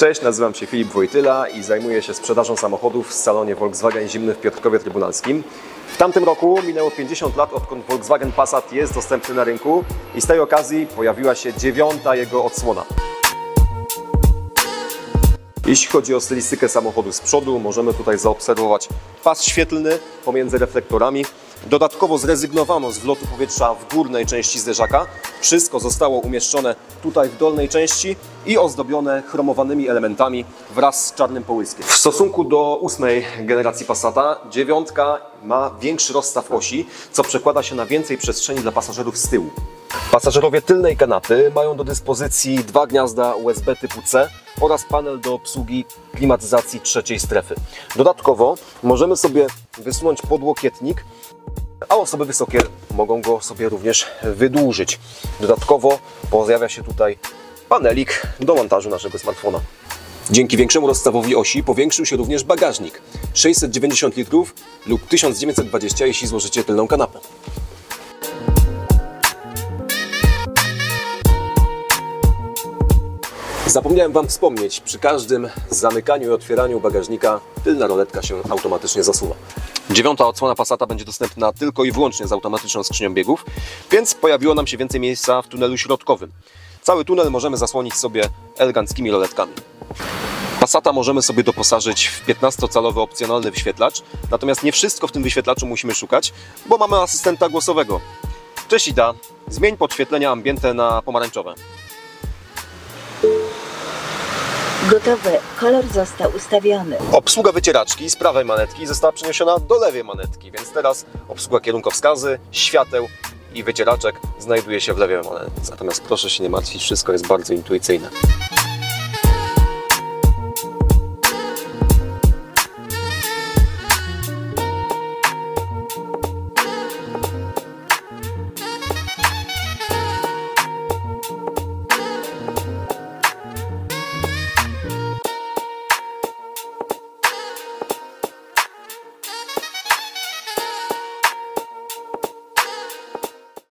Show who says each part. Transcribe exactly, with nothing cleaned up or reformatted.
Speaker 1: Cześć, nazywam się Filip Wojtyla i zajmuję się sprzedażą samochodów w salonie Volkswagen Zimny w Piotrkowie Trybunalskim. W tamtym roku minęło pięćdziesiąt lat, odkąd Volkswagen Passat jest dostępny na rynku i z tej okazji pojawiła się dziewiąta jego odsłona. Jeśli chodzi o stylistykę samochodu z przodu, możemy tutaj zaobserwować pas świetlny pomiędzy reflektorami. Dodatkowo zrezygnowano z wlotu powietrza w górnej części zderzaka. Wszystko zostało umieszczone tutaj w dolnej części i ozdobione chromowanymi elementami wraz z czarnym połyskiem. W stosunku do ósmej generacji Passata, dziewiątka ma większy rozstaw osi, co przekłada się na więcej przestrzeni dla pasażerów z tyłu. Pasażerowie tylnej kanapy mają do dyspozycji dwa gniazda U S B typu C oraz panel do obsługi klimatyzacji trzeciej strefy. Dodatkowo możemy sobie wysunąć podłokietnik, a osoby wysokie mogą go sobie również wydłużyć. Dodatkowo pojawia się tutaj panelik do montażu naszego smartfona. Dzięki większemu rozstawowi osi powiększył się również bagażnik sześćset dziewięćdziesiąt litrów lub tysiąc dziewięćset dwadzieścia, jeśli złożycie tylną kanapę. Zapomniałem Wam wspomnieć, przy każdym zamykaniu i otwieraniu bagażnika tylna roletka się automatycznie zasuwa. Dziewiąta odsłona Passata będzie dostępna tylko i wyłącznie z automatyczną skrzynią biegów, więc pojawiło nam się więcej miejsca w tunelu środkowym. Cały tunel możemy zasłonić sobie eleganckimi roletkami. Passata możemy sobie doposażyć w piętnastocalowy opcjonalny wyświetlacz, natomiast nie wszystko w tym wyświetlaczu musimy szukać, bo mamy asystenta głosowego. Cześć Ida, zmień podświetlenia ambiente na pomarańczowe.
Speaker 2: Gotowe, kolor został ustawiony.
Speaker 1: Obsługa wycieraczki z prawej manetki została przeniesiona do lewej manetki, więc teraz obsługa kierunkowskazy, świateł i wycieraczek znajduje się w lewej manetce. Natomiast proszę się nie martwić, wszystko jest bardzo intuicyjne.